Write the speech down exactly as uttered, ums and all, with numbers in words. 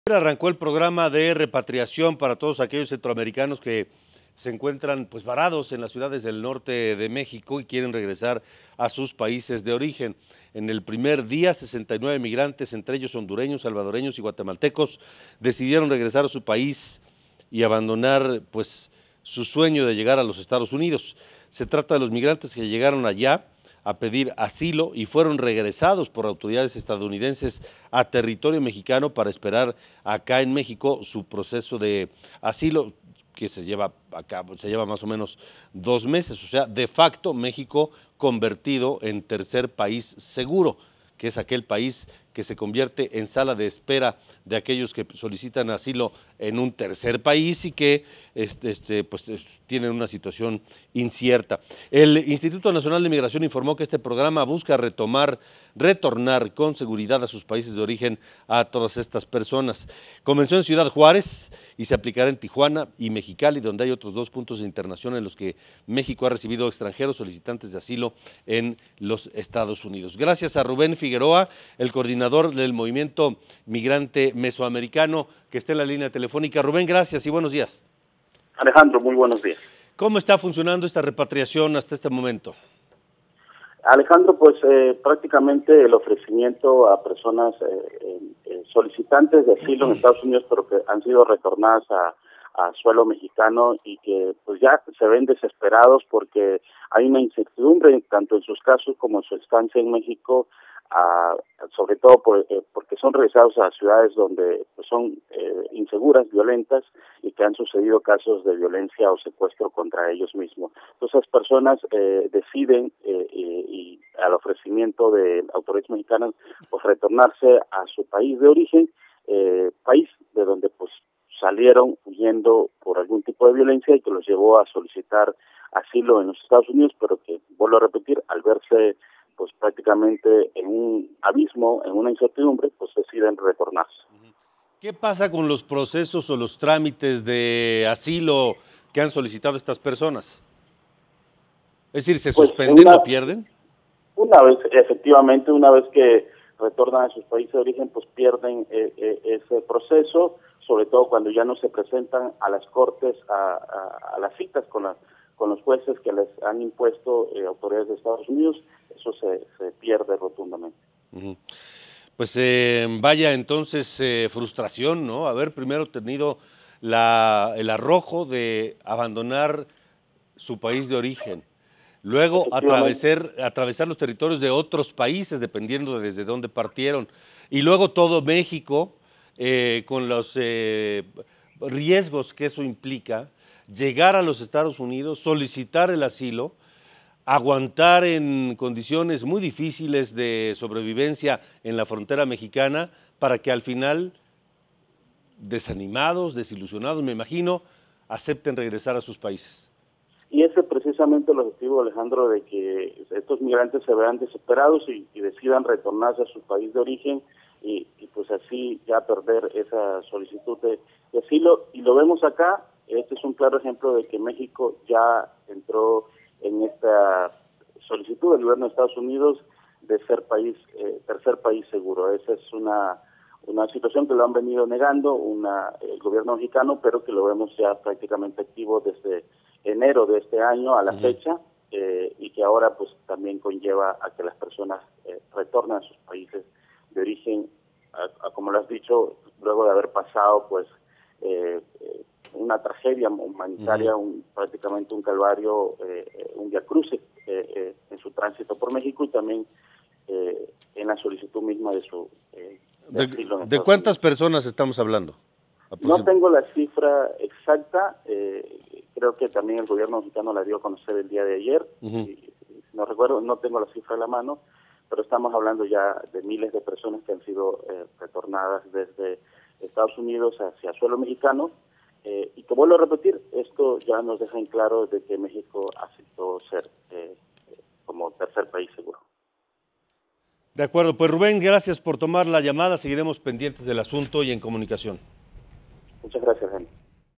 Arrancó el programa de repatriación para todos aquellos centroamericanos que se encuentran pues varados en las ciudades del norte de México y quieren regresar a sus países de origen. En el primer día, sesenta y nueve migrantes, entre ellos hondureños, salvadoreños y guatemaltecos, decidieron regresar a su país y abandonar pues su sueño de llegar a los Estados Unidos. Se trata de los migrantes que llegaron allá a pedir asilo y fueron regresados por autoridades estadounidenses a territorio mexicano para esperar acá en México su proceso de asilo, que se lleva a cabo, se lleva más o menos dos meses, o sea, de facto México convertido en tercer país seguro, que es aquel país que se convierte en sala de espera de aquellos que solicitan asilo en un tercer país y que este, este, pues, tienen una situación incierta. El Instituto Nacional de Migración informó que este programa busca retomar, retornar con seguridad a sus países de origen a todas estas personas. Comenzó en Ciudad Juárez y se aplicará en Tijuana y Mexicali, donde hay otros dos puntos de internación en los que México ha recibido extranjeros solicitantes de asilo en los Estados Unidos. Gracias a Rubén Figueroa, el coordinador del movimiento migrante mesoamericano, que está en la línea telefónica. Rubén, gracias y buenos días. Alejandro, muy buenos días. ¿Cómo está funcionando esta repatriación hasta este momento? Alejandro, pues eh, prácticamente el ofrecimiento a personas eh, eh, solicitantes de asilo en Estados Unidos, pero que han sido retornadas a, a suelo mexicano y que pues ya se ven desesperados porque hay una incertidumbre tanto en sus casos como en su estancia en México, a, sobre todo por, eh, porque son regresados a ciudades donde pues, son eh, inseguras, violentas y que han sucedido casos de violencia o secuestro contra ellos mismos. Entonces, esas personas eh, deciden eh, y, y al ofrecimiento de autoridades mexicanas pues retornarse a su país de origen, eh, país de donde pues salieron huyendo por algún tipo de violencia y que los llevó a solicitar asilo en los Estados Unidos, pero que, vuelvo a repetir, al verse pues prácticamente en un abismo, en una incertidumbre, pues deciden retornarse. ¿Qué pasa con los procesos o los trámites de asilo que han solicitado estas personas? Es decir, ¿se pues suspenden una, o pierden? Una vez, efectivamente, una vez que retornan a sus países de origen, pues pierden eh, eh, ese proceso, sobre todo cuando ya no se presentan a las cortes, a, a, a las citas con las con los jueces que les han impuesto eh, autoridades de Estados Unidos, eso se, se pierde rotundamente. Uh-huh. Pues eh, vaya entonces eh, frustración, ¿no? Haber primero tenido la, el arrojo de abandonar su país de origen, luego atravesar, atravesar los territorios de otros países, dependiendo de desde dónde partieron, y luego todo México, eh, con los eh, riesgos que eso implica, llegar a los Estados Unidos, solicitar el asilo, aguantar en condiciones muy difíciles de sobrevivencia en la frontera mexicana, para que al final, desanimados, desilusionados, me imagino, acepten regresar a sus países. Y ese es precisamente el objetivo, Alejandro, de que estos migrantes se vean desesperados y, y decidan retornarse a su país de origen y, y pues así ya perder esa solicitud de, de asilo. Y lo vemos acá. Este es un claro ejemplo de que México ya entró en esta solicitud del gobierno de Estados Unidos de ser país, eh, tercer país seguro. Esa es una una situación que lo han venido negando una el gobierno mexicano, pero que lo vemos ya prácticamente activo desde enero de este año a la uh-huh. fecha, eh, y que ahora pues también conlleva a que las personas eh, retornen a sus países de origen, a, a, como lo has dicho, luego de haber pasado pues eh, eh, una tragedia humanitaria, uh-huh. un, prácticamente un calvario, eh, un viacrucis eh, eh, en su tránsito por México y también eh, en la solicitud misma de su eh, ¿De, de, ¿de cuántas personas estamos hablando? No tengo la cifra exacta, eh, creo que también el gobierno mexicano la dio a conocer el día de ayer, uh-huh. y, no recuerdo, no tengo la cifra en la mano, pero estamos hablando ya de miles de personas que han sido eh, retornadas desde Estados Unidos hacia suelo mexicano, eh, y que vuelvo a repetir, esto ya nos deja en claro de que México aceptó ser eh, como tercer país seguro. De acuerdo, pues Rubén, gracias por tomar la llamada, seguiremos pendientes del asunto y en comunicación. Muchas gracias, Henry.